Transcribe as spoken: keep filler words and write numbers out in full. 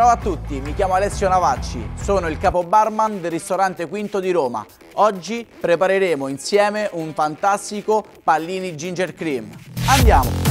Ciao a tutti, mi chiamo Alessio Navacci, sono il capo barman del ristorante Quinto di Roma. Oggi prepareremo insieme un fantastico pallini ginger cream. Andiamo!